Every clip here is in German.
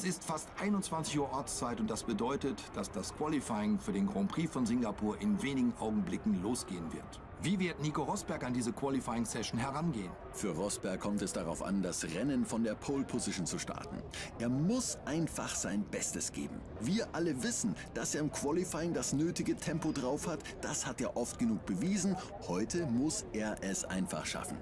Es ist fast 21 Uhr Ortszeit und das bedeutet, dass das Qualifying für den Grand Prix von Singapur in wenigen Augenblicken losgehen wird. Wie wird Nico Rosberg an diese Qualifying-Session herangehen? Für Rosberg kommt es darauf an, das Rennen von der Pole Position zu starten. Er muss einfach sein Bestes geben. Wir alle wissen, dass er im Qualifying das nötige Tempo drauf hat. Das hat er oft genug bewiesen. Heute muss er es einfach schaffen.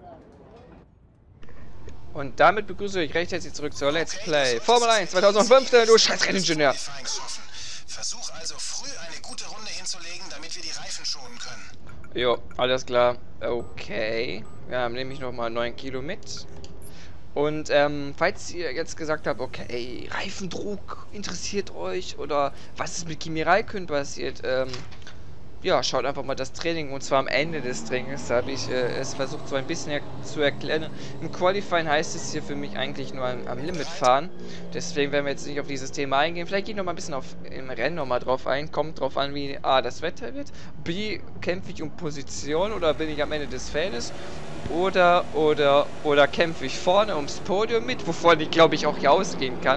Und damit begrüße ich euch recht herzlich zurück zur Let's Play Formel 1 2015, du scheiß Renningenieur. Versuch also früh eine gute Runde hinzulegen, damit wir die Reifen schonen können. Jo, alles klar. Okay. Wir haben nämlich nochmal 9 Kilo mit. Und falls ihr jetzt gesagt habt, okay, Reifendruck interessiert euch oder was ist mit Kimi Räikkönen passiert, ja, schaut einfach mal das Training, und zwar am Ende des Trainings, da habe ich es versucht so ein bisschen zu erklären. Im Qualifying heißt es hier für mich eigentlich nur am Limit fahren, deswegen werden wir jetzt nicht auf dieses Thema eingehen. Vielleicht gehe ich noch mal ein bisschen im Rennen noch mal drauf ein, kommt drauf an, wie A, das Wetter wird, B, kämpfe ich um Position oder bin ich am Ende des Feldes oder kämpfe ich vorne ums Podium mit, wovon ich glaube ich auch hier ausgehen kann.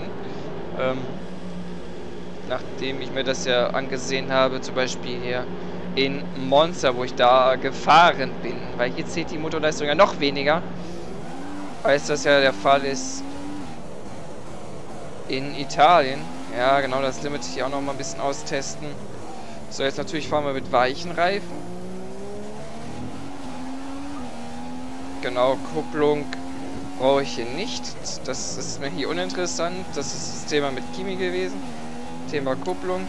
Nachdem ich mir das ja angesehen habe, zum Beispiel hier in Monza, wo ich da gefahren bin, weil hier zählt die Motorleistung ja noch weniger, als das ja der Fall ist in Italien. Ja, genau, das Limit hier auch noch mal ein bisschen austesten. So, jetzt natürlich fahren wir mit weichen Reifen. Genau, Kupplung brauche ich hier nicht. Das ist mir hier uninteressant. Das ist das Thema mit Kimi gewesen. Thema Kupplung.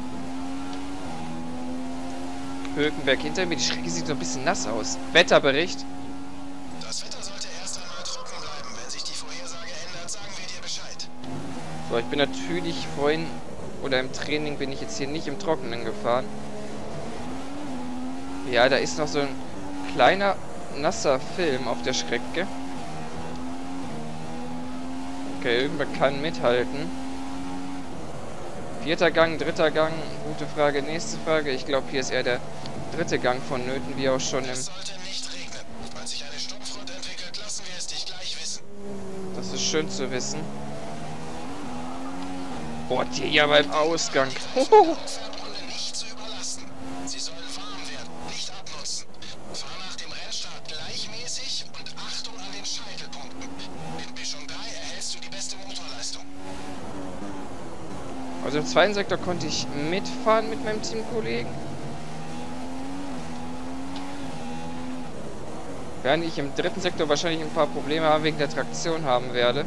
Hülkenberg hinter mir. Die Strecke sieht so ein bisschen nass aus. Wetterbericht. Das Wetter sollte erst einmal trocken bleiben. Wenn sich die Vorhersage ändert, sagen wir dir Bescheid. So, ich bin natürlich vorhin, oder im Training bin ich jetzt hier nicht im Trockenen gefahren. Ja, da ist noch so ein kleiner, nasser Film auf der Strecke. Okay, Hülkenberg kann mithalten. Vierter Gang, dritter Gang, gute Frage, nächste Frage. Ich glaube, hier ist eher der dritte Gang vonnöten, wie auch schon im... Es sollte nicht regnen. Falls sich eine Sturmfront entwickelt, lassen wir es dich gleich wissen. Das ist schön zu wissen. Boah, die ja beim Ausgang. Runde nicht zu überlasten. Sie sollen warm werden, nicht abnutzen. Fahr nach dem Rennstart gleichmäßig und Achtung an den Scheitelpunkten. Mit Mischung 3 erhältst du die beste Motorleistung. Also im zweiten Sektor konnte ich mitfahren mit meinem Teamkollegen. Während ich im dritten Sektor wahrscheinlich ein paar Probleme haben wegen der Traktion haben werde.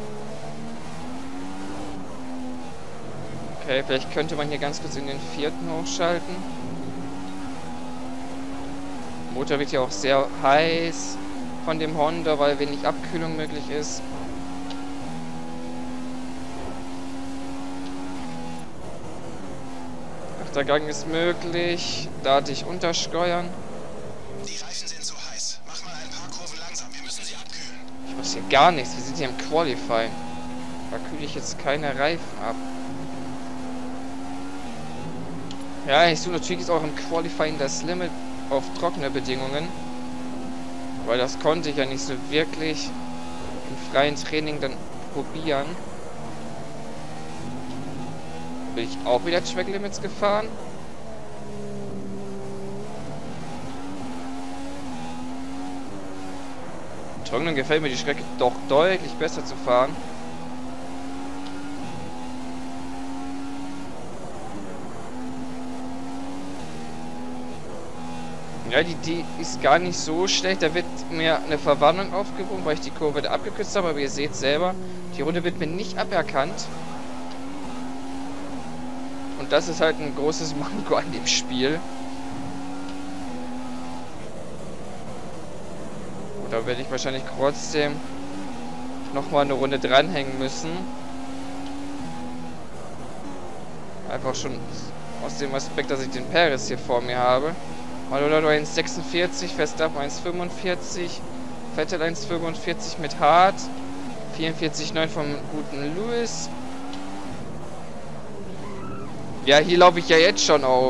Okay, vielleicht könnte man hier ganz kurz in den vierten hochschalten. Der Motor wird ja auch sehr heiß von dem Honda, weil wenig Abkühlung möglich ist. Der Gang ist möglich. Da hatte ich untersteuern. Die Reifen sind zu heiß. Mach mal ein paar Kurven langsam. Wir müssen sie abkühlen. Ich weiß hier gar nichts. Wir sind hier im Qualifying. Da kühle ich jetzt keine Reifen ab. Ja, ich suche natürlich jetzt auch im Qualifying das Limit auf trockene Bedingungen. Weil das konnte ich ja nicht so wirklich im freien Training dann probieren. Bin ich auch wieder Track Limits gefahren. Im Trockenen gefällt mir die Strecke doch deutlich besser zu fahren. Ja, die ist gar nicht so schlecht. Da wird mir eine Verwarnung aufgehoben, weil ich die Kurve da abgekürzt habe. Aber ihr seht selber, die Runde wird mir nicht aberkannt. Und das ist halt ein großes Manko an dem Spiel. Da werde ich wahrscheinlich trotzdem nochmal eine Runde dranhängen müssen. Einfach schon aus dem Aspekt, dass ich den Perez hier vor mir habe. Maldonado 1,46, Verstappen 1,45, Vettel 1,45 mit Hart, 44,9 vom guten Lewis. Ja, hier laufe ich ja jetzt schon auf.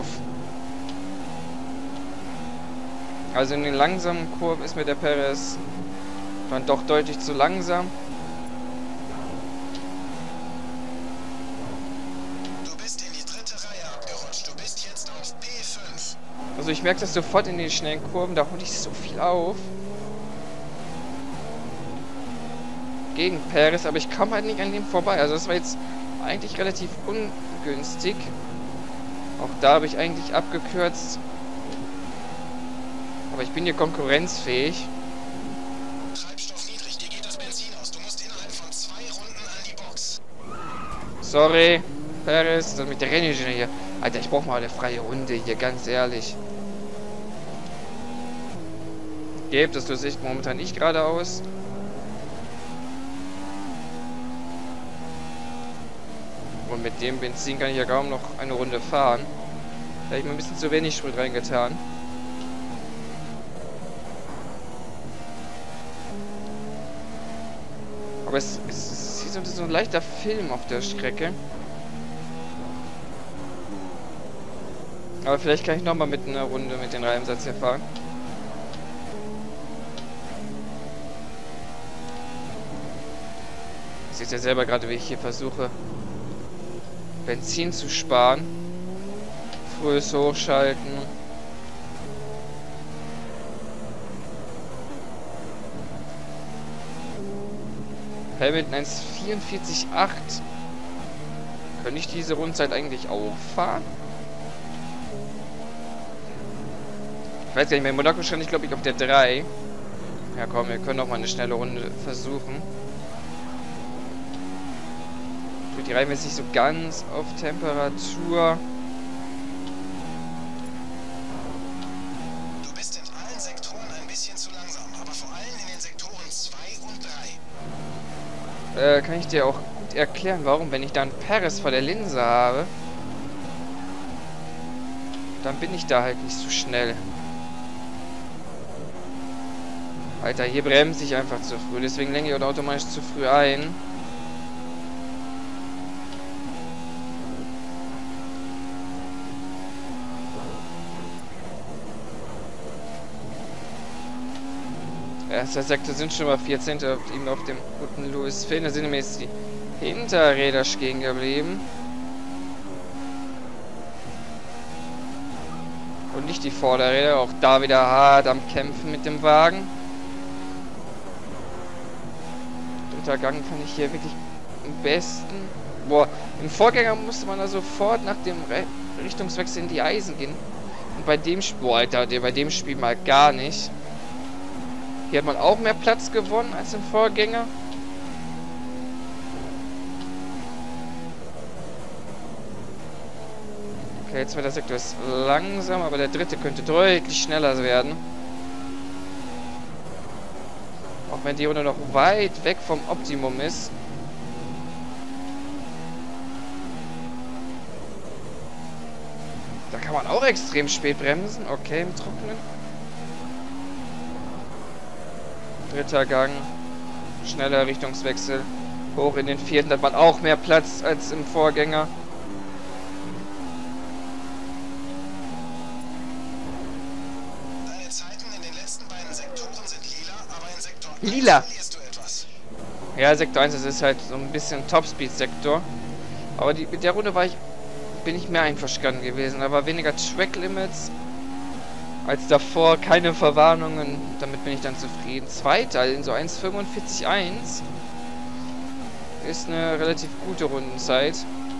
Also in den langsamen Kurven ist mir der Perez dann doch deutlich zu langsam. Also ich merke das sofort in den schnellen Kurven, da hole ich so viel auf. Gegen Perez, aber ich komme halt nicht an dem vorbei. Also das war jetzt eigentlich relativ ungünstig. Auch da habe ich eigentlich abgekürzt. Aber ich bin hier konkurrenzfähig. Treibstoff niedrig, dir geht das Benzin aus. Du musst innerhalb von 2 Runden an die Box. Sorry, Perez, das mit der Renningenieur hier. Alter, ich brauche mal eine freie Runde hier, ganz ehrlich. Gabe, das tut sich momentan nicht geradeaus. Und mit dem Benzin kann ich ja kaum noch eine Runde fahren. Da habe ich mir ein bisschen zu wenig Sprit reingetan. Aber es ist hier so ein leichter Film auf der Strecke. Aber vielleicht kann ich nochmal mit einer Runde mit den Reihensatz hier fahren. Ihr seht ja selber gerade, wie ich hier versuche, Benzin zu sparen. Frühes Hochschalten. Hamilton 1,44,8. Könnte ich diese Rundzeit eigentlich auch fahren? Ich weiß gar nicht mehr, in Monaco stand ich glaube ich auf der 3. Ja komm, wir können noch mal eine schnelle Runde versuchen. Die Reifen jetzt nicht so ganz auf Temperatur. Du bist in allen Sektoren ein bisschen zu langsam, aber vor allem in den Sektoren 2 und 3. Kann ich dir auch gut erklären, warum, wenn ich dann Perez vor der Linse habe, dann bin ich da halt nicht so schnell. Alter, hier bremse ich einfach zu früh, deswegen lenke ich automatisch zu früh ein. Erster Sektor sind schon mal 4 Zehntel eben auf dem guten Louis Finn. Da sind mir jetzt die Hinterräder stehen geblieben. Und nicht die Vorderräder. Auch da wieder hart am Kämpfen mit dem Wagen. Dritter Gang kann ich hier wirklich am besten. Boah, im Vorgänger musste man da sofort nach dem Richtungswechsel in die Eisen gehen. Und bei dem Spiel, boah, Alter, bei dem Spiel mal gar nicht. Hier hat man auch mehr Platz gewonnen als im Vorgänger. Okay, jetzt wird der Sektor ist langsam, aber der dritte könnte deutlich schneller werden. Auch wenn die Runde noch weit weg vom Optimum ist. Da kann man auch extrem spät bremsen. Okay, im Trockenen. Dritter Gang, schneller Richtungswechsel, hoch in den vierten, da hat man auch mehr Platz als im Vorgänger. Deine Zeiten in den letzten beiden Sektoren sind lila, aber in Sektor 1 Lila. verlierst du etwas. Ja, Sektor 1, das ist halt so ein bisschen Topspeed-Sektor. Aber mit der Runde bin ich mehr einverstanden gewesen. Da war weniger Track-Limits als davor, keine Verwarnungen. Damit bin ich dann zufrieden. Zweiter in so 1,45,1 ist eine relativ gute Rundenzeit.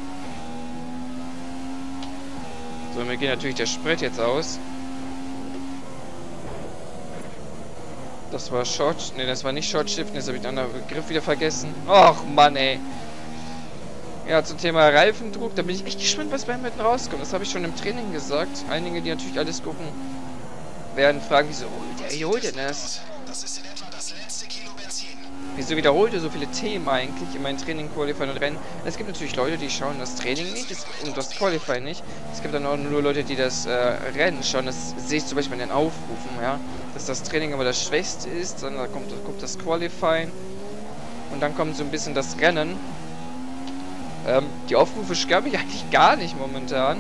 So, mir geht natürlich der Sprit jetzt aus. Das war Short... Ne, das war nicht Short Shift. Jetzt habe ich den anderen Begriff wieder vergessen. Och, Mann, ey. Ja, zum Thema Reifendruck. Da bin ich echt gespannt, was bei Hamilton rauskommt. Das habe ich schon im Training gesagt. Einige, die natürlich alles gucken, werden fragen, wieso wiederholt denn das? Das ist in etwa das letzte Kilo Benzin. Wieso wiederholt ihr so viele Themen eigentlich in meinem Training, Qualifying und Rennen? Es gibt natürlich Leute, die schauen das Training nicht und das Qualifying nicht. Es gibt dann auch nur Leute, die das Rennen schauen. Das sehe ich zum Beispiel in den Aufrufen, ja. Dass das Training aber das Schwächste ist, dann kommt das Qualifying und dann kommt so ein bisschen das Rennen. Die Aufrufe stören mich eigentlich gar nicht momentan.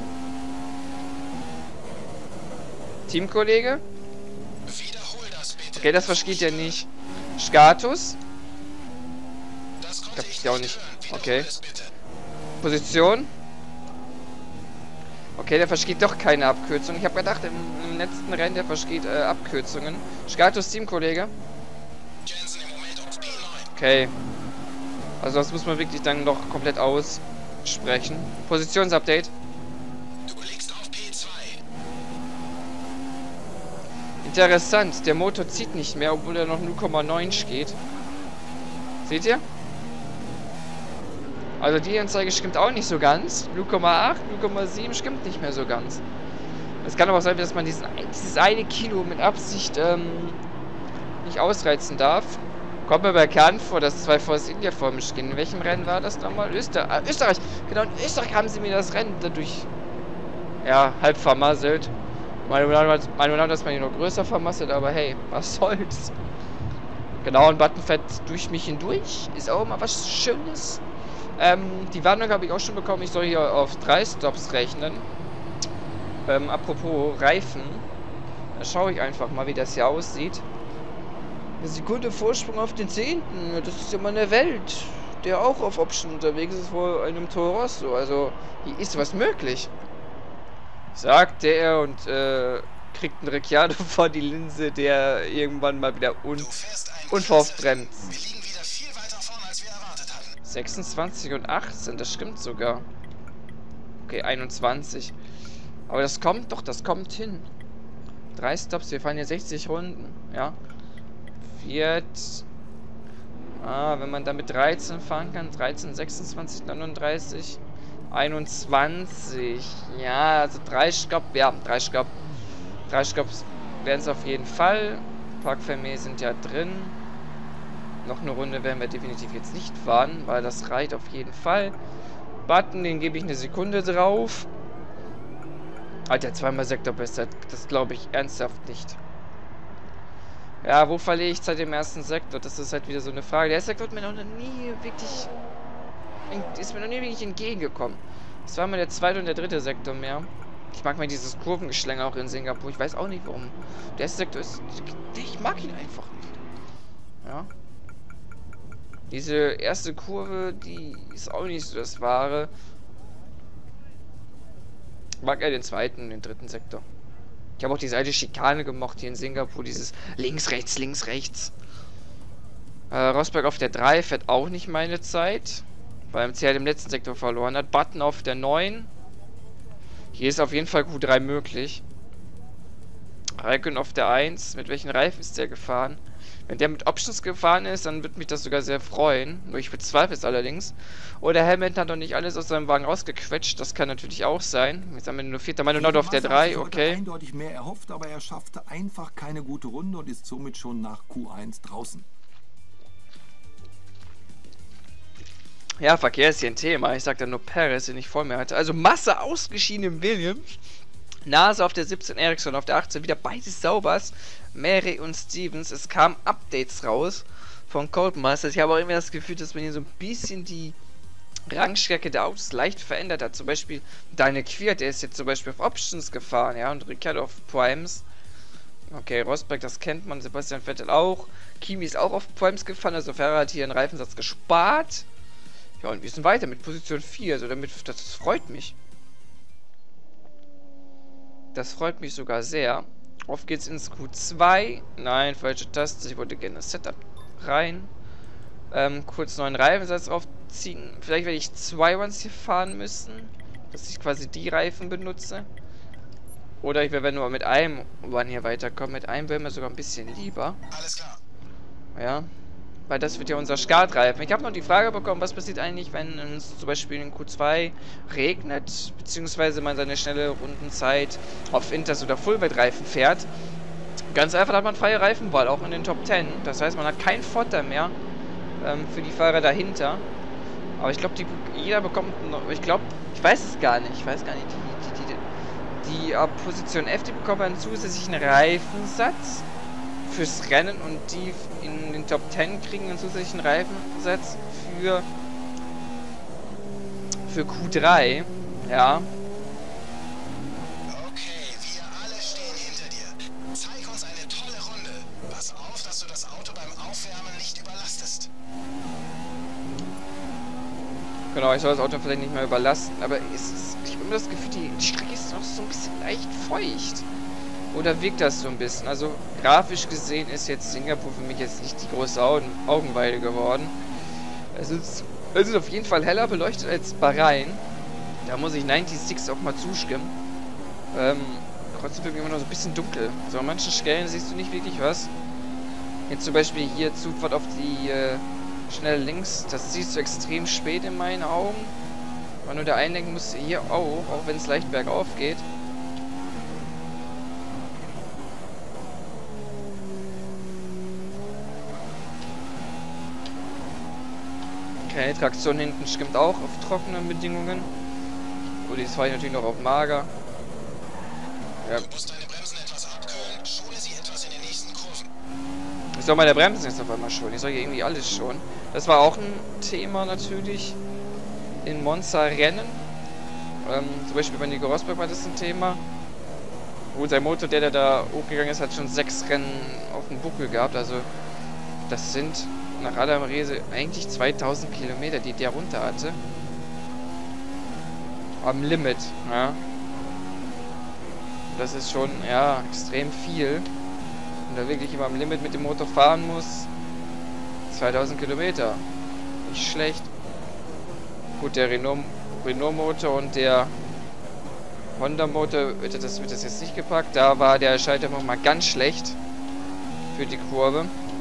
Teamkollege? Wiederhol das bitte. Okay, das versteht ja nicht. Status? Das konnte Hab ich ja auch nicht. hören. Wiederhol Okay. es bitte. Position? Okay, der verschgeht doch keine Abkürzung. Ich habe gedacht, im letzten Rennen, der verschgeht Abkürzungen. Status Team, Kollege. Jensen im Moment auf P9. Okay. Also das muss man wirklich dann noch komplett aussprechen. Positionsupdate. Du liegst auf P2. Interessant, der Motor zieht nicht mehr, obwohl er noch 0,9 geht. Seht ihr? Also die Anzeige stimmt auch nicht so ganz. 0,8, 0,7 stimmt nicht mehr so ganz. Es kann aber auch sein, dass man dieses eine Kilo mit Absicht nicht ausreizen darf. Kommt mir bekannt vor, dass 2 Force India vor mich gehen. In welchem Rennen war das nochmal? Österreich. Genau, in Österreich haben sie mir das Rennen dadurch halb vermasselt. Meine Meinung, dass man hier noch größer vermasselt, aber hey, was soll's. Genau, ein Button fährt durch mich hindurch. Ist auch immer was Schönes. Die Warnung habe ich auch schon bekommen, ich soll hier auf 3 Stops rechnen. Apropos Reifen. Da schaue ich einfach mal, wie das hier aussieht. Eine Sekunde Vorsprung auf den 10. Das ist ja mal eine Welt. Der auch auf Option unterwegs ist vor einem Toro Rosso. Also, hier ist was möglich. Sagte er und kriegt einen Ricciardo vor die Linse, der irgendwann mal wieder unverhofft bremst. Wir liegen wieder viel weiter vorne, als wir erwartet hatten. 26 und 18, das stimmt sogar. Okay, 21. Aber das kommt doch, das kommt hin. 3 Stops, wir fahren hier 60 Runden, ja. Wenn man da mit 13 fahren kann, 13, 26, 39, 21. Ja, also 3 Stops, ja, 3 Stops. 3 Stops werden es auf jeden Fall. Parkvermehr sind ja drin. Noch eine Runde werden wir definitiv jetzt nicht fahren, weil das reicht auf jeden Fall. Button, den gebe ich eine Sekunde drauf. Alter, 2-mal Sektorbestzeit, das glaube ich ernsthaft nicht. Ja, wo verliere ich seit dem ersten Sektor? Das ist halt wieder so eine Frage. Der Sektor hat mir noch nie wirklich... ist mir noch nie wirklich entgegengekommen. Das war mal der 2. und der 3. Sektor mehr. Ich mag mal dieses Kurvengeschlänger auch in Singapur. Ich weiß auch nicht warum. Der erste Sektor ist... Ich mag ihn einfach nicht. Ja. Diese erste Kurve, die ist auch nicht so das Wahre. Ich mag ja den 2. und den 3. Sektor. Ich habe auch diese alte Schikane gemocht hier in Singapur. Dieses links, rechts, links, rechts. Rosberg auf der 3 fährt auch nicht meine Zeit. Weil MC halt im letzten Sektor verloren hat. Button auf der 9. Hier ist auf jeden Fall Q3 möglich. Raikkonen auf der 1. Mit welchen Reifen ist der gefahren? Wenn der mit Options gefahren ist, dann würde mich das sogar sehr freuen. Nur ich bezweifle es allerdings. Oder Hamilton hat noch nicht alles aus seinem Wagen rausgequetscht. Das kann natürlich auch sein. Jetzt haben wir nur 4. Maldonado auf der 3. Okay. Eindeutig mehr erhofft, aber er schaffte einfach keine gute Runde und ist somit schon nach Q1 draußen. Ja, Verkehr ist hier ein Thema. Ich sag da nur Perez, den ich vor mir hatte. Also Masse ausgeschieden im Williams. Nase auf der 17, Ericsson auf der 18. Wieder beides saubers. Mary und Stevens. Es kamen Updates raus von Codemasters. Ich habe auch immer das Gefühl, dass man hier so ein bisschen die Rangstärke der Autos leicht verändert hat. Zum Beispiel Daniel Kvyat, der ist jetzt zum Beispiel auf Options gefahren, ja, und Ricciardo auf Primes. Okay, Rosberg, das kennt man. Sebastian Vettel auch. Kimi ist auch auf Primes gefahren, also Ferrari hat hier einen Reifensatz gespart. Ja, und wir sind weiter mit Position 4, also damit, das freut mich. Das freut mich sogar sehr. Auf geht's ins Q2. Nein, falsche Taste. Ich wollte gerne das Setup rein. Kurz neuen Reifensatz draufziehen. Vielleicht werde ich 2 Runs hier fahren müssen. Dass ich quasi die Reifen benutze. Oder ich werde nur mit einem Run hier weiterkommen. Mit einem wäre mir sogar ein bisschen lieber. Alles klar. Ja. Weil das wird ja unser Startreifen. Ich habe noch die Frage bekommen, was passiert eigentlich, wenn es zum Beispiel in Q2 regnet, beziehungsweise man seine schnelle Rundenzeit auf Inters- oder Fullwet-Reifen fährt. Ganz einfach hat man freie Reifenwahl, auch in den Top 10. Das heißt, man hat keinen Vorteil mehr für die Fahrer dahinter. Aber ich glaube, jeder bekommt noch, ich weiß es gar nicht, die Position F, die bekommt einen zusätzlichen Reifensatz fürs Rennen und die in den Top 10 kriegen einen zusätzlichen Reifensatz für Q3, ja. Okay, wir alle stehen hinter dir. Zeig uns eine tolle Runde. Pass auf, dass du das Auto beim Aufwärmen nicht überlastest. Genau, ich soll das Auto vielleicht nicht mehr überlasten, aber ich habe immer das Gefühl, die Strecke ist noch so ein bisschen leicht feucht. Oder wirkt das so ein bisschen? Also grafisch gesehen ist jetzt Singapur für mich jetzt nicht die große Augenweide geworden. Es ist auf jeden Fall heller beleuchtet als Bahrain. Da muss ich 96 auch mal zustimmen. Trotzdem für mich immer noch so ein bisschen dunkel. So an manchen Stellen siehst du nicht wirklich was. Jetzt zum Beispiel hier Zufahrt auf die schnell links. Das siehst du extrem spät in meinen Augen. Aber nur der Einlenken muss hier auch wenn es leicht bergauf geht. Okay, Traktion hinten stimmt auch auf trockenen Bedingungen. Gut, jetzt fahre ich natürlich noch auf mager. Ja. Du musst deine Bremsen etwas abkühlen, schone sie etwas in den nächsten Kurven. Ich soll meine Bremsen jetzt auf einmal schonen. Ich soll hier irgendwie alles schonen. Das war auch ein Thema natürlich in Monza-Rennen. Zum Beispiel bei Nico Rosberg war das ein Thema. Gut, sein Motor, der da hochgegangen ist, hat schon 6 Rennen auf dem Buckel gehabt. Also das sind nach Adam Rehse eigentlich 2000 Kilometer, die der runter hatte. Am Limit, ja. Das ist schon, ja, extrem viel. Und da wirklich immer am Limit mit dem Motor fahren muss. 2000 Kilometer. Nicht schlecht. Gut, der Renault-Motor und der Honda-Motor wird das jetzt nicht gepackt. Da war der Schalter mal ganz schlecht für die Kurve.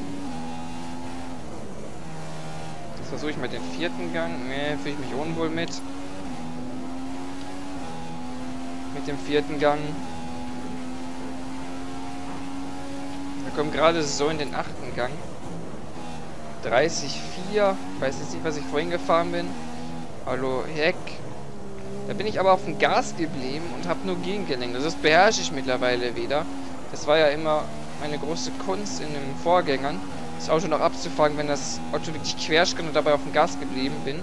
Jetzt versuche ich mal den 4. Gang. Ne, fühle ich mich unwohl mit. Mit dem 4. Gang. Wir kommen gerade so in den 8. Gang. 30,4. Ich weiß jetzt nicht, was ich vorhin gefahren bin. Hallo, Heck. Da bin ich aber auf dem Gas geblieben und habe nur gegengelenkt. Das beherrsche ich mittlerweile wieder. Das war ja immer meine große Kunst in den Vorgängern, das Auto noch abzufangen, wenn das Auto wirklich quersch kann und dabei auf dem Gas geblieben bin.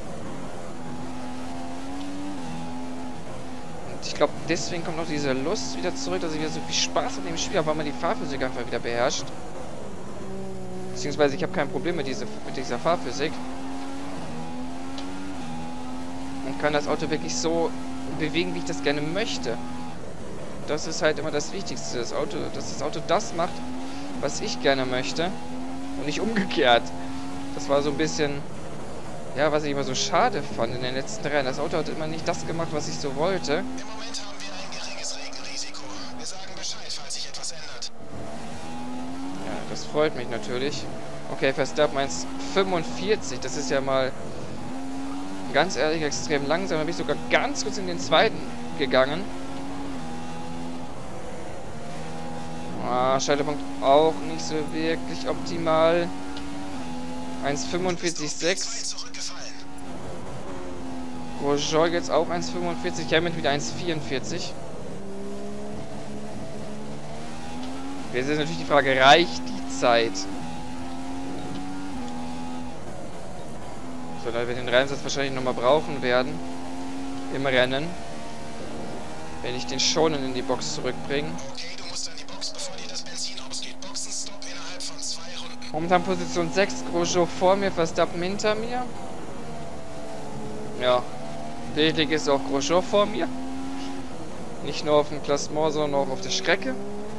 Und ich glaube, deswegen kommt auch diese Lust wieder zurück, dass ich wieder so viel Spaß an dem Spiel habe, weil man die Fahrphysik einfach wieder beherrscht. Beziehungsweise ich habe kein Problem mit dieser Fahrphysik. Und kann das Auto wirklich so bewegen, wie ich das gerne möchte. Das ist halt immer das Wichtigste. Dass das Auto das macht, was ich gerne möchte. Und nicht umgekehrt. Das war so ein bisschen, ja, was ich immer so schade fand in den letzten Rennen. Das Auto hat immer nicht das gemacht, was ich so wollte. Im Moment haben wir ein geringes Regenrisiko. Wir sagen Bescheid, falls sich etwas ändert. Ja, das freut mich natürlich. Okay, Verstappen 1,45. Das ist ja mal ganz ehrlich extrem langsam. Da bin ich sogar ganz kurz in den 2. gegangen. Schalterpunkt auch nicht so wirklich optimal. 1,45,6. Grosjean jetzt auch 1,45. Hamilton wieder 1,44. Jetzt ist natürlich die Frage, reicht die Zeit? So, da wir den Reihensatz wahrscheinlich nochmal brauchen werden im Rennen, wenn ich den schonen in die Box zurückbringe. Okay, du musst an die Box, bevor dir das Benzin ausgeht. Boxenstopp innerhalb von 2 Runden. Momentan Position 6, Grosjean vor mir, Verstappen hinter mir. Ja, lediglich ist auch Grosjean vor mir. Nicht nur auf dem Klassement, sondern auch auf der Strecke.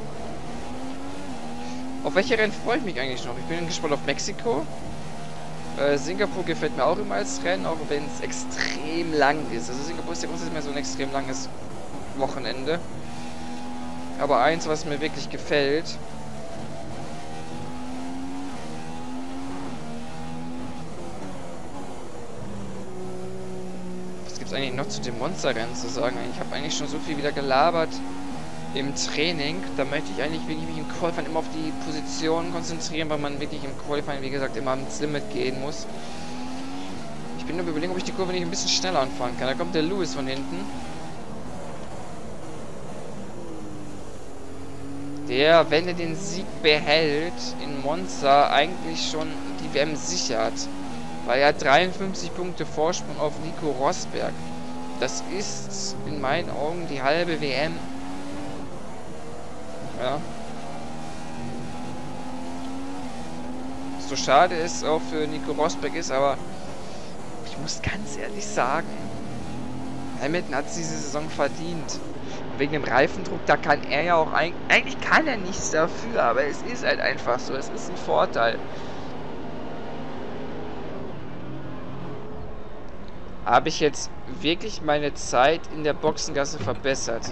Auf welche Rennen freue ich mich eigentlich noch? Ich bin gespannt auf Mexiko. Singapur gefällt mir auch immer als Rennen, auch wenn es extrem lang ist. Also Singapur ist ja grundsätzlich mehr so ein extrem langes Wochenende. Aber eins, was mir wirklich gefällt, was gibt es eigentlich noch zu dem Monster-Rennen zu sagen? Ich habe eigentlich schon so viel wieder gelabert im Training. Da möchte ich eigentlich wirklich mich im Qualifying immer auf die Position konzentrieren, weil man wirklich im Qualifying, wie gesagt, immer ans Limit gehen muss. Ich bin nur überlegen, ob ich die Kurve nicht ein bisschen schneller anfangen kann. Da kommt der Lewis von hinten. Der, wenn er den Sieg behält in Monza, eigentlich schon die WM sichert. Weil er hat 53 Punkte Vorsprung auf Nico Rosberg. Das ist in meinen Augen die halbe WM. Ja. So schade es auch für Nico Rosberg ist, aber ich muss ganz ehrlich sagen, Hamilton hat es diese Saison verdient. Wegen dem Reifendruck, da kann er ja auch eigentlich kann er nichts dafür, aber es ist halt einfach so, es ist ein Vorteil. Habe ich jetzt wirklich meine Zeit in der Boxengasse verbessert?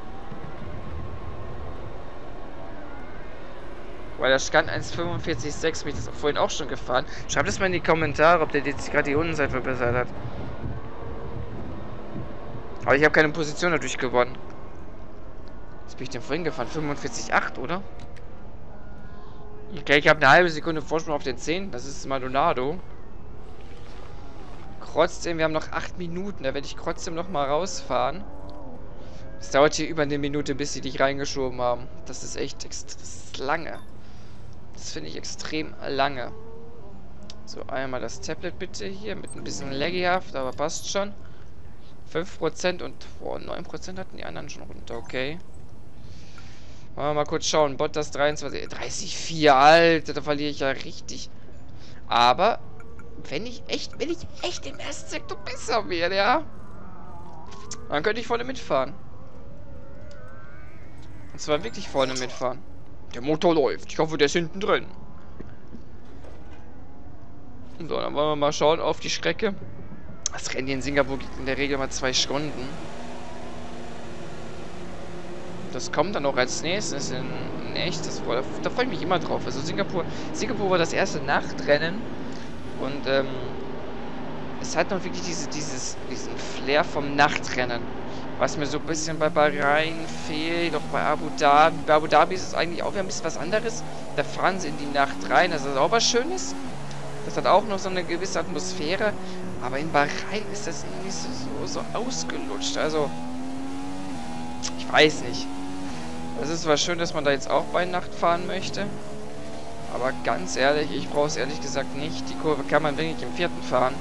Weil da stand 1,45,6, bin ich das vorhin auch schon gefahren. Schreibt es mal in die Kommentare, ob der jetzt gerade die Rundenzeit verbessert hat. Aber ich habe keine Position dadurch gewonnen. Was bin ich denn vorhin gefahren? 45,8, oder? Okay, ich habe eine halbe Sekunde Vorsprung auf den 10. Das ist Maldonado. Trotzdem, wir haben noch 8 Minuten. Da werde ich trotzdem noch mal rausfahren. Es dauert hier über eine Minute, bis sie dich reingeschoben haben. Das ist echt das ist lange. Das finde ich extrem lange. So, einmal das Tablet bitte hier. Mit ein bisschen laggyhaft, aber passt schon. 5% und 9% hatten die anderen schon runter. Okay. Wollen wir mal kurz schauen. Bottas 23. 30,4, Alter. Da verliere ich ja richtig. Aber wenn ich echt im ersten Sektor besser werde, ja, dann könnte ich vorne mitfahren. Und zwar wirklich vorne mitfahren. Der Motor läuft. Ich hoffe, der ist hinten drin. So, dann wollen wir mal schauen auf die Strecke. Das Rennen hier in Singapur geht in der Regel mal 2 Stunden. Das kommt dann auch als nächstes in echt. Da freue ich mich immer drauf. Also Singapur war das erste Nachtrennen. Und es hat noch wirklich diesen Flair vom Nachtrennen. Was mir so ein bisschen bei Bahrain fehlt, auch bei Abu Dhabi. Bei Abu Dhabi ist es eigentlich auch wieder ein bisschen was anderes. Da fahren sie in die Nacht rein. Das ist auch was Schönes. Das hat auch noch so eine gewisse Atmosphäre. Aber in Bahrain ist das irgendwie so ausgelutscht. Also, ich weiß nicht. Es ist zwar schön, dass man da jetzt auch bei Nacht fahren möchte. Aber ganz ehrlich, ich brauche es ehrlich gesagt nicht. Die Kurve kann man wirklich im 4. fahren.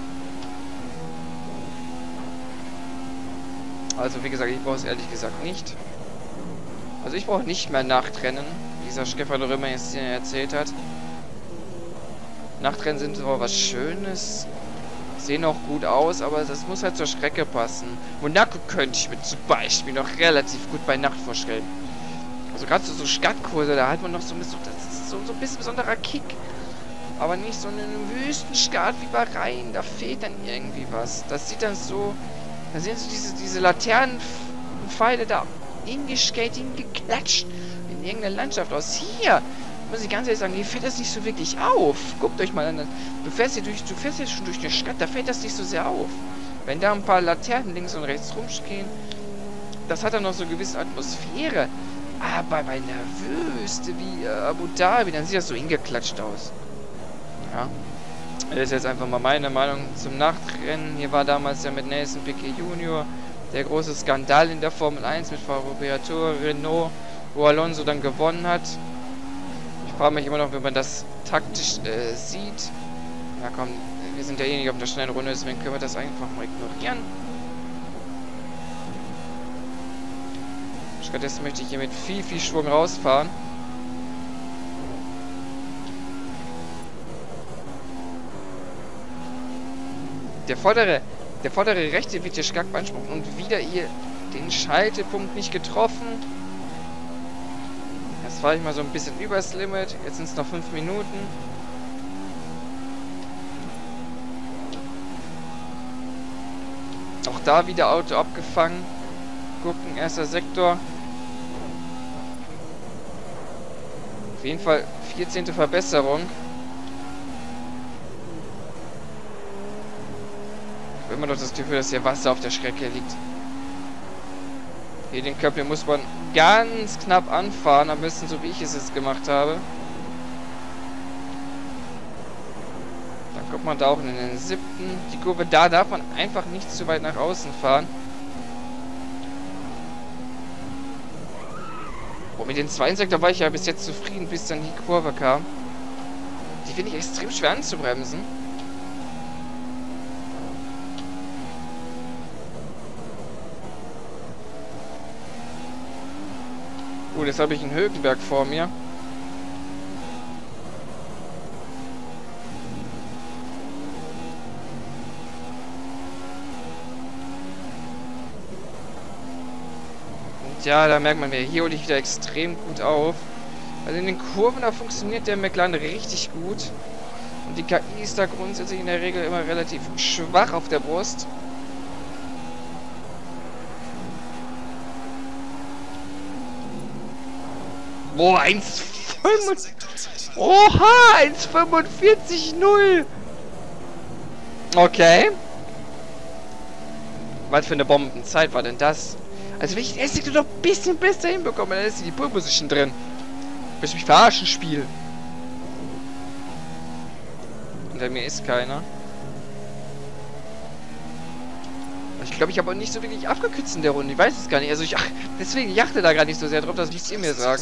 Also wie gesagt, ich brauche es ehrlich gesagt nicht. Also ich brauche nicht mehr Nachtrennen, wie dieser Stefan Römer jetzt hier erzählt hat. Nachtrennen sind aber was Schönes. Sehen auch gut aus, aber das muss halt zur Strecke passen. Monaco könnte ich mir zum Beispiel noch relativ gut bei Nacht vorstellen. Also gerade so Stadtkurse, da hat man noch so ein bisschen besonderer Kick. Aber nicht so einen Wüstenstart wie Bahrain. Da fehlt dann irgendwie was. Das sieht dann so... Da sehen so diese Laternenpfeile da hingeklatscht in irgendeiner Landschaft aus. Hier, muss ich ganz ehrlich sagen, hier fällt das nicht so wirklich auf. Guckt euch mal an. Du fährst hier schon durch die Stadt, da fällt das nicht so sehr auf. Wenn da ein paar Laternen links und rechts rumstehen, das hat dann noch so eine gewisse Atmosphäre. Aber bei einer Wüste wie Abu Dhabi, dann sieht das so hingeklatscht aus. Ja. Das ist jetzt einfach mal meine Meinung zum Nachtrennen. Hier war damals ja mit Nelson Piquet Jr. der große Skandal in der Formel 1 mit Roberto Renault, wo Alonso dann gewonnen hat. Ich frage mich immer noch, wie man das taktisch sieht. Na komm, wir sind ja eh nicht auf der schnellen Runde, deswegen können wir das einfach mal ignorieren. Stattdessen möchte ich hier mit viel Schwung rausfahren. Der vordere rechte wird hier stark beansprucht und wieder hier den Schaltepunkt nicht getroffen. Jetzt fahre ich mal so ein bisschen übers Limit. Jetzt sind es noch 5 Minuten. Auch da wieder Auto abgefangen. Gucken, erster Sektor. Auf jeden Fall 14. Verbesserung. Ich habe immer noch das Gefühl, dass hier Wasser auf der Strecke liegt. Hier den Köppel muss man ganz knapp anfahren, am besten so wie ich es jetzt gemacht habe. Dann kommt man da auch in den 7. Die Kurve, da darf man einfach nicht zu weit nach außen fahren. Oh, mit dem 2. Sektor war ich ja bis jetzt zufrieden, bis dann die Kurve kam. Die finde ich extrem schwer anzubremsen. Gut, jetzt habe ich einen Hülkenberg vor mir. ja, da merkt man mir, hier hole ich wieder extrem gut auf. Also in den Kurven, da funktioniert der McLaren richtig gut. Und die KI ist da grundsätzlich in der Regel immer relativ schwach auf der Brust. Boah, 1,45. Oha, 1,45,0. Okay. Was für eine Bombenzeit war denn das? Also wenn ich den ersten Sektor noch ein bisschen besser hinbekomme, dann ist die Pole Position drin. Willst du mich verarschen, Spiel? Hinter mir ist keiner. Ich glaube, ich habe auch nicht so wirklich abgekürzt in der Runde. Ich weiß es gar nicht. Also deswegen, ich achte da gar nicht so sehr drauf, das müsst ihr mir sagen.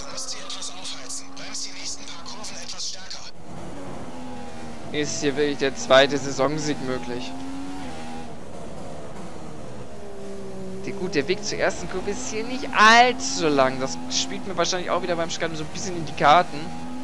Ist hier wirklich der zweite Saisonsieg möglich? Gut, der Weg zur ersten Kurve ist hier nicht allzu lang. Das spielt mir wahrscheinlich auch wieder beim Schatten so ein bisschen in die Karten.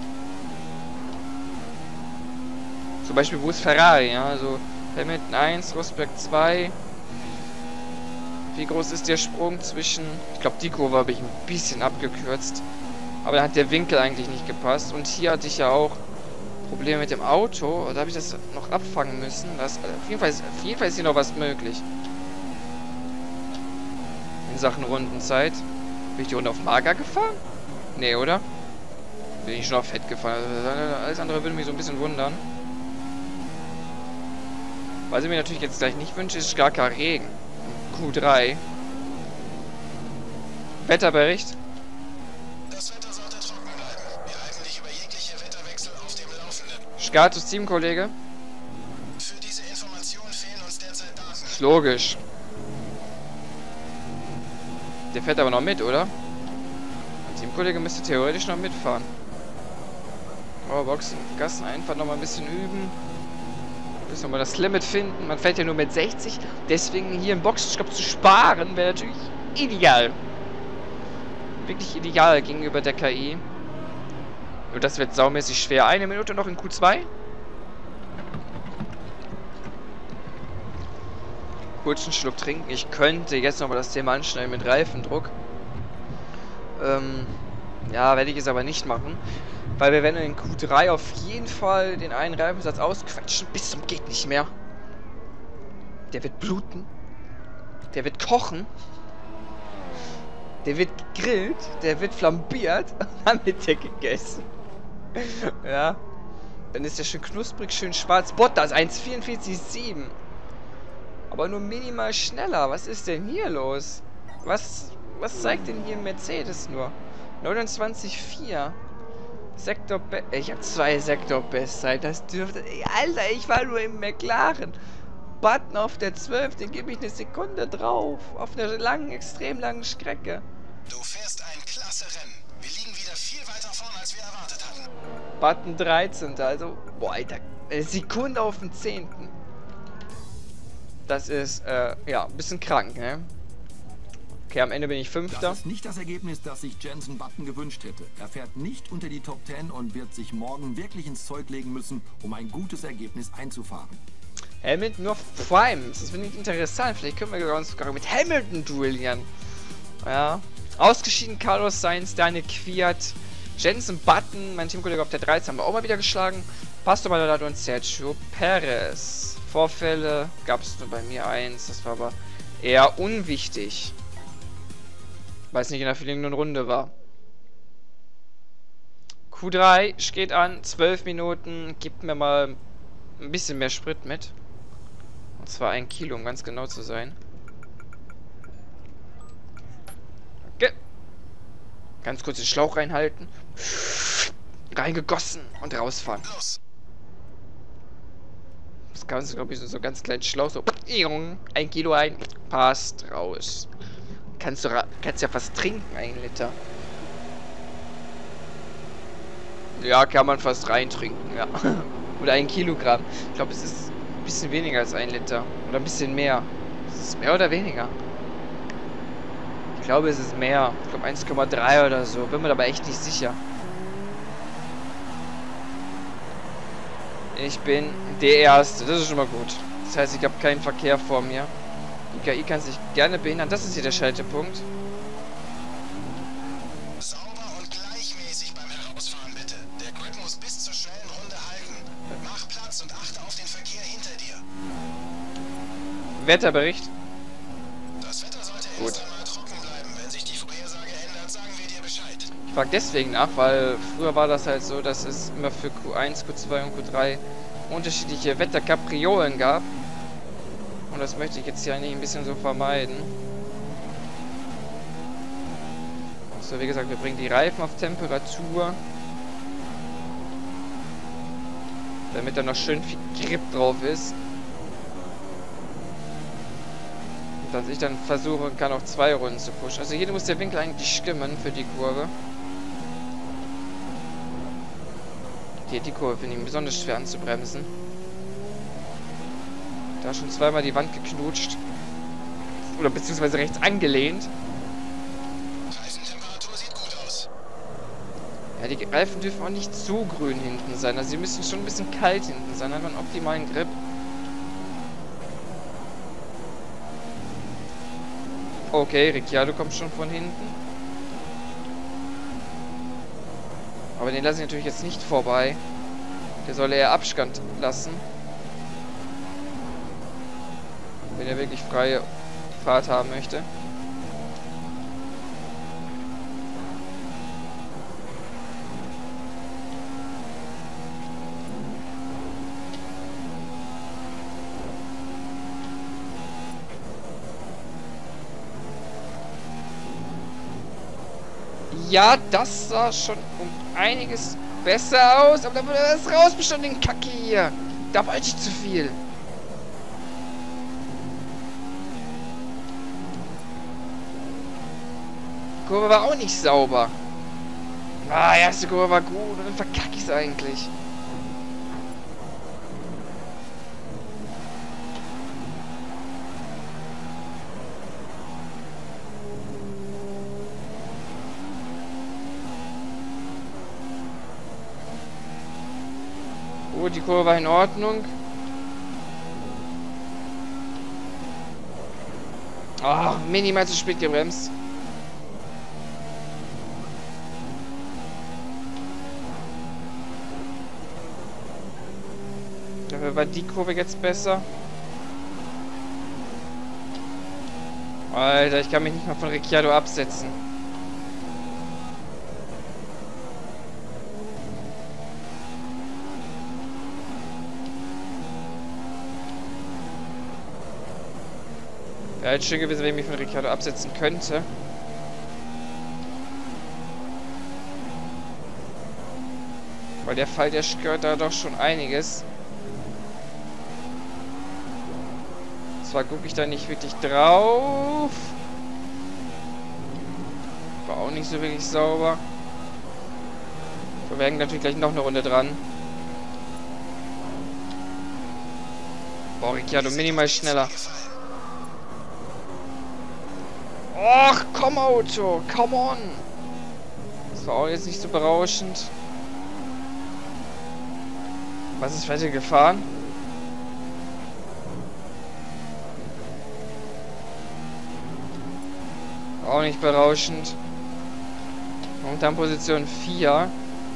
Zum Beispiel, wo ist Ferrari? Ja, also Hamilton 1, Rosberg 2. Wie groß ist der Sprung zwischen... Ich glaube, die Kurve habe ich ein bisschen abgekürzt. Aber da hat der Winkel eigentlich nicht gepasst. Und hier hatte ich ja auch Probleme mit dem Auto. Da habe ich das noch abfangen müssen. Auf jeden Fall ist hier noch was möglich. In Sachen Rundenzeit. Bin ich die Runde auf Mager gefahren? Nee, oder? Bin ich schon auf Fett gefahren. Also alles andere würde mich so ein bisschen wundern. Was ich mir natürlich jetzt gleich nicht wünsche, ist starker Regen. Q3. Wetterbericht. Das Wetter sollte trocken bleiben. Wir halten dich über jegliche Wetterwechsel auf dem Laufenden. Status Teamkollege. Für diese Information fehlen uns derzeit Daten. Ist logisch. Der fährt aber noch mit, oder? Der Teamkollege müsste theoretisch noch mitfahren. Oh, Boxen, Gassen einfach noch mal ein bisschen üben. Müssen wir mal das Limit finden. Man fährt ja nur mit 60. Deswegen hier im Boxenstopp zu sparen, wäre natürlich ideal. Wirklich ideal gegenüber der KI. Nur das wird saumäßig schwer. 1 Minute noch in Q2. Kurzen Schluck trinken. Ich könnte jetzt noch mal das Thema anschneiden mit Reifendruck. Ja, werde ich es aber nicht machen. Weil wir werden in Q3 auf jeden Fall den einen Reifensatz ausquetschen bis zum geht nicht mehr. Der wird bluten. Der wird kochen. Der wird gegrillt. Der wird flambiert. Und dann wird der gegessen. Ja. Dann ist der schön knusprig, schön schwarz. Bottas 1,44,7. Aber nur minimal schneller. Was ist denn hier los? Was zeigt denn hier Mercedes nur? 29,4. Sektor ich habe 2 Sektor-Bestzeit. Das dürfte... Alter, ich war nur im McLaren. Button auf der 12, den gebe ich eine Sekunde drauf. Auf einer langen, extrem langen Strecke. Du fährst ein klasse Rennen. Wir liegen wieder viel weiter vorne, als wir erwartet hatten. Button 13. Also, boah, Alter. Eine Sekunde auf den 10. Das ist, ja, ein bisschen krank, ne? Okay, am Ende bin ich 5. Das ist nicht das Ergebnis, das sich Jenson Button gewünscht hätte. Er fährt nicht unter die Top 10 und wird sich morgen wirklich ins Zeug legen müssen, um ein gutes Ergebnis einzufahren. Hamilton nur auf Primes. Das finde ich interessant. Vielleicht können wir uns sogar mit Hamilton duellieren. Ja. Ausgeschieden Carlos Sainz, Daniel Kvyat, Jenson Button, mein Teamkollege auf der 13 haben wir auch mal wieder geschlagen. Pastor Maldonado und Sergio Perez. Vorfälle gab es nur bei mir 1. Das war aber eher unwichtig. Weil es nicht in der fliegenden Runde war. Q3 steht an, 12 Minuten. Gibt mir mal ein bisschen mehr Sprit mit. Und zwar 1 Kilo, um ganz genau zu sein. Okay. Ganz kurz den Schlauch reinhalten. Reingegossen und rausfahren. Das Ganze, glaube ich, so ganz kleinen Schlauch. So 1 Kilo ein. Passt raus. Kannst ja fast trinken, 1 Liter. Ja, kann man fast reintrinken, ja. Oder 1 Kilogramm. Ich glaube, es ist ein bisschen weniger als 1 Liter. Oder ein bisschen mehr. Ist es mehr oder weniger? Ich glaube, es ist mehr. Ich glaube 1,3 oder so. Bin mir aber echt nicht sicher. Ich bin der Erste. Das ist schon mal gut. Das heißt, ich habe keinen Verkehr vor mir. Die KI kann sich gerne behindern. Das ist hier der Schaltepunkt. Wetterbericht. Das Wetter sollte erst einmal trocken bleiben. Wenn sich die Vorhersage ändert, sagen wir dir Bescheid. Ich frage deswegen nach, weil früher war das halt so, dass es immer für Q1, Q2 und Q3 unterschiedliche Wetterkapriolen gab. Und das möchte ich jetzt hier eigentlich ein bisschen so vermeiden. So, wie gesagt, wir bringen die Reifen auf Temperatur. Damit da noch schön viel Grip drauf ist. Und dass ich dann versuchen kann, auch 2 Runden zu pushen. Also hier muss der Winkel eigentlich stimmen für die Kurve. Hier die Kurve finde ich besonders schwer anzubremsen. Da schon zweimal die Wand geknutscht. Oder beziehungsweise rechts angelehnt. Reifentemperatur sieht gut aus. Ja, die Reifen dürfen auch nicht zu grün hinten sein. Also sie müssen schon ein bisschen kalt hinten sein. Dann haben wir einen optimalen Grip. Okay, Ricciardo kommt schon von hinten. Aber den lasse ich natürlich jetzt nicht vorbei. Der soll eher Abstand lassen. Wenn er wirklich freie Fahrt haben möchte. Ja, das sah schon um einiges besser aus. Aber da wurde das rausbestand, den Kacke hier. Da wollte ich zu viel. Die Kurve war auch nicht sauber. Ah, erste Kurve war gut und dann verkacke ich es eigentlich. Gut, die Kurve war in Ordnung. Ach, minimal zu spät gebremst. Dafür war die Kurve jetzt besser. Alter, ich kann mich nicht mal von Ricciardo absetzen. Wäre halt schön gewesen, wenn ich mich von Ricciardo absetzen könnte. Weil der Fall, der stört da doch schon einiges. Zwar gucke ich da nicht wirklich drauf. War auch nicht so wirklich sauber. Wir werden natürlich gleich noch eine Runde dran. Boah, Ricciardo minimal schneller. Och, komm Auto, come on. Das war auch jetzt nicht so berauschend. Was ist weiter gefahren? Auch nicht berauschend. Momentan Position 4.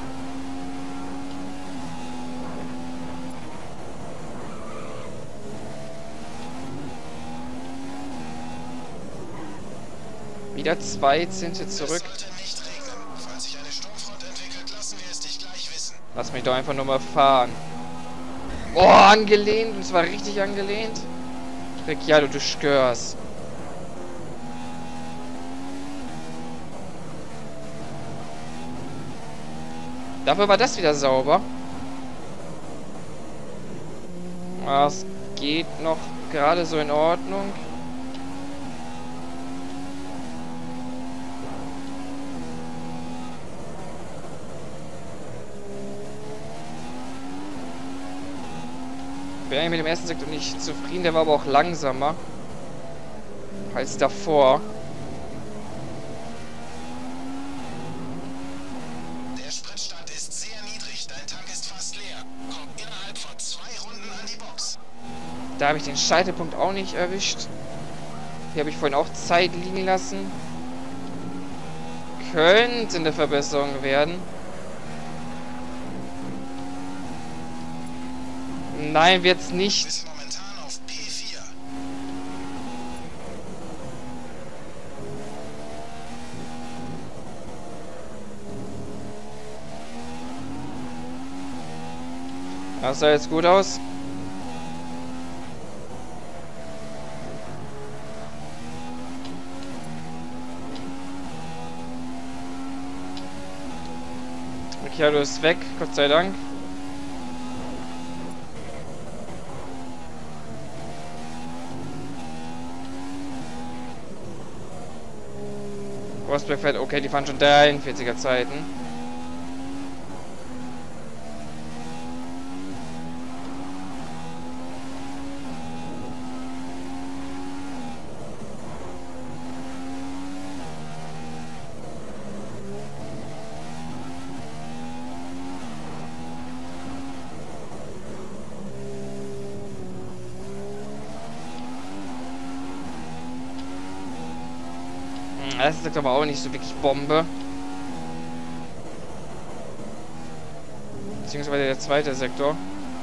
Wieder 2 Zehntel zurück. Falls sich eine Sturmfront entwickelt, lassen wir es dich gleich wissen. Lass mich doch einfach nur mal fahren. Oh, angelehnt. Und zwar richtig angelehnt. Ricciardo, du störst. Dafür war das wieder sauber. Das geht noch gerade so in Ordnung. Ich bin eigentlich mit dem ersten Sektor nicht zufrieden, der war aber auch langsamer als davor. Der Spritstand ist sehr niedrig, dein Tank ist fast leer. Komm innerhalb von 2 Runden an die Box. Da habe ich den Scheitelpunkt auch nicht erwischt. Hier habe ich vorhin auch Zeit liegen lassen. Könnte eine Verbesserung werden. Nein, wird's nicht. Bist momentan auf P4. Das sah jetzt gut aus. Ricciardo ist weg, Gott sei Dank. Rosberg fährt, okay, die fahren schon 43er Zeiten. Das ist aber auch nicht so wirklich Bombe. Beziehungsweise der zweite Sektor.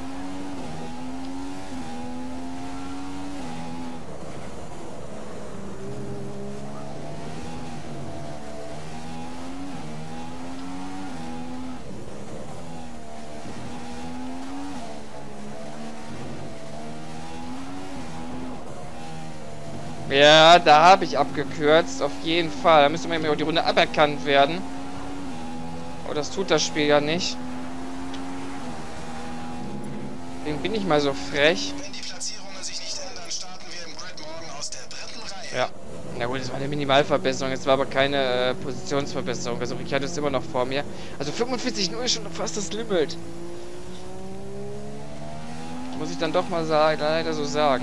Ja, da habe ich abgekürzt, auf jeden Fall. Da müsste mir auch die Runde aberkannt werden. Aber das tut das Spiel ja nicht. Deswegen bin ich mal so frech. Wenn die Platzierungen sich nicht ändern, starten wir im Grid morgen aus der 3. Reihe. Ja. Na gut, das war eine Minimalverbesserung. Jetzt war aber keine Positionsverbesserung. Also Ricciardo ist immer noch vor mir. Also 45-0 ist schon fast das Limit. Muss ich dann doch mal sagen, leider so sagen.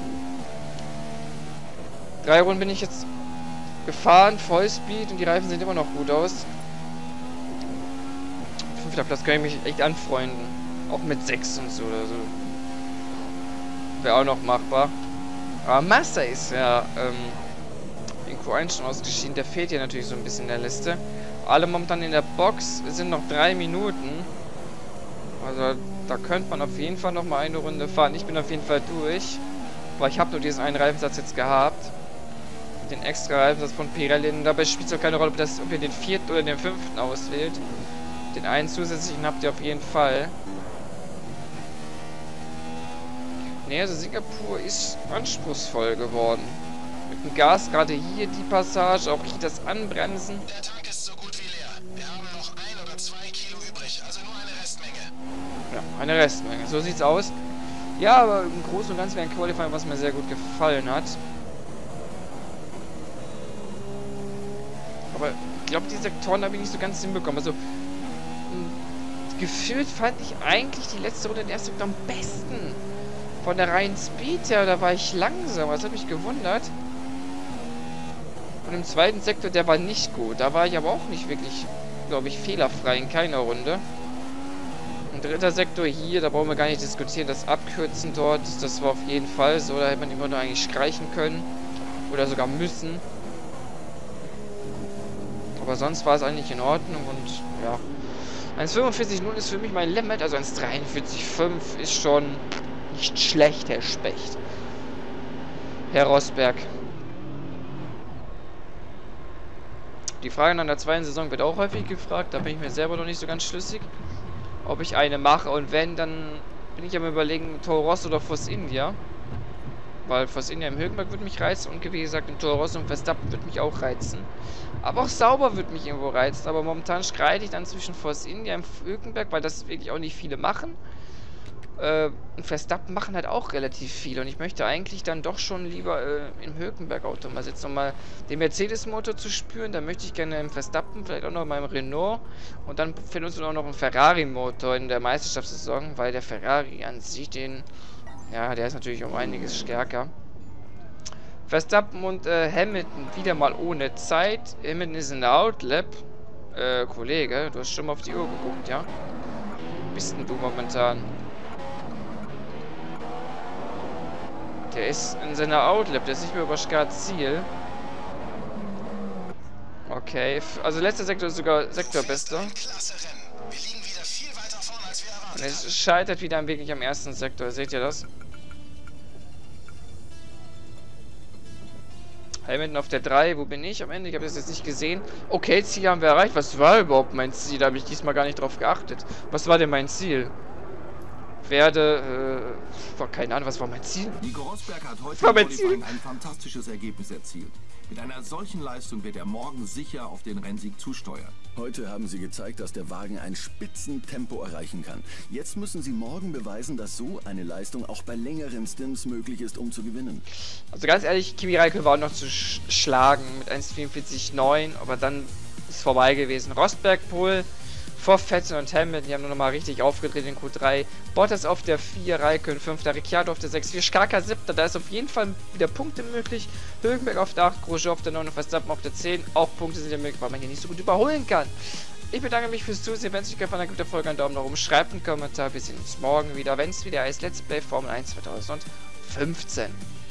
3 Runden bin ich jetzt gefahren, Vollspeed und die Reifen sehen immer noch gut aus. 5. Platz kann ich mich echt anfreunden. Auch mit 6 und so oder so. Wäre auch noch machbar. Aber Massa ist ja in Q1 schon ausgeschieden. Der fehlt hier natürlich so ein bisschen in der Liste. Alle momentan in der Box. Es sind noch 3 Minuten. Also da könnte man auf jeden Fall noch mal eine Runde fahren. Ich bin auf jeden Fall durch. Weil ich habe nur diesen einen Reifensatz jetzt gehabt. Den extra Reifensatz von Pirelli. Und dabei spielt es auch keine Rolle, ob ihr den 4. oder den 5. auswählt. Den einen zusätzlichen habt ihr auf jeden Fall. Ne, also Singapur ist anspruchsvoll geworden. Mit dem Gas, gerade hier die Passage, auch hier das Anbremsen. Der Tank ist so gut wie leer. Wir haben noch 1 oder 2 Kilo übrig, also nur eine Restmenge. Ja, eine Restmenge. So sieht's aus. Ja, aber im Großen und Ganzen wäre ein Qualifying, was mir sehr gut gefallen hat. Aber ich glaube, die Sektoren habe ich nicht so ganz hinbekommen. Also, gefühlt fand ich eigentlich die letzte Runde in der ersten Sektor am besten. Von der reinen Speed her, da war ich langsam. Das hat mich gewundert. Und im zweiten Sektor, der war nicht gut. Da war ich aber auch nicht wirklich, glaube ich, fehlerfrei in keiner Runde. Ein 3. Sektor hier, da brauchen wir gar nicht diskutieren. Das Abkürzen dort, das war auf jeden Fall so. Da hätte man immer nur eigentlich streichen können. Oder sogar müssen. Aber sonst war es eigentlich in Ordnung und ja. 1,45,0 ist für mich mein Limit, also 1,43,5 ist schon nicht schlecht, Herr Specht. Herr Rosberg. Die Frage nach der zweiten Saison wird auch häufig gefragt, da bin ich mir selber noch nicht so ganz schlüssig, ob ich eine mache und wenn, dann bin ich am Überlegen, Toro Rosso oder Force India. Weil Force India im Hülkenberg würde mich reizen und wie gesagt, in Toro Rosso und Verstappen würde mich auch reizen. Aber auch Sauber würde mich irgendwo reizen. Aber momentan streite ich dann zwischen Force India im Hülkenberg, weil das wirklich auch nicht viele machen. Und Verstappen machen halt auch relativ viele. Und ich möchte eigentlich dann doch schon lieber im Hülkenberg-Auto mal sitzen, um mal den Mercedes-Motor zu spüren. Dann möchte ich gerne im Verstappen, vielleicht auch noch in meinem Renault. Und dann für uns auch noch einen Ferrari-Motor in der Meisterschaftssaison, weil der Ferrari an sich den... Ja, der ist natürlich um einiges stärker. Verstappen und Hamilton wieder mal ohne Zeit. Hamilton ist in der Outlap. Kollege, du hast schon mal auf die Uhr geguckt, ja? Wo bist denn du momentan? Der ist in seiner Outlap, der ist nicht mehr über Ziel. Okay, also letzter Sektor ist sogar Sektorbester. Und es scheitert wieder wirklich am ersten Sektor, seht ihr das? Hamilton auf der 3, wo bin ich am Ende? Ich habe das jetzt nicht gesehen. Okay, Ziel haben wir erreicht. Was war überhaupt mein Ziel? Da habe ich diesmal gar nicht drauf geachtet. Was war denn mein Ziel? werde, keine Ahnung, was war mein Ziel? Nico Rosberg hat heute war im mein Ziel. Qualifying ein fantastisches Ergebnis erzielt. Mit einer solchen Leistung wird er morgen sicher auf den Rennsieg zusteuern. Heute haben sie gezeigt, dass der Wagen ein Spitzentempo erreichen kann. Jetzt müssen sie morgen beweisen, dass so eine Leistung auch bei längeren Stints möglich ist, um zu gewinnen. Also ganz ehrlich, Kimi Räikkönen war auch noch zu schlagen mit 1,44,9, aber dann ist vorbei gewesen. Rosberg, Pol, vor Vettel und Hamilton, die haben nur noch mal richtig aufgedreht in Q3. Bottas auf der 4, Räikkönen 5, Ricciardo auf der 6, Vierschkaka 7, da ist auf jeden Fall wieder Punkte möglich. Hülkenberg auf der 8, Grosjean auf der 9 und Verstappen auf der 10. Auch Punkte sind ja möglich, weil man hier nicht so gut überholen kann. Ich bedanke mich fürs Zusehen. Wenn es euch gefallen hat, gebt der Folge einen Daumen nach oben, schreibt einen Kommentar. Wir sehen uns morgen wieder, wenn es wieder heißt Let's Play Formel 1 2015.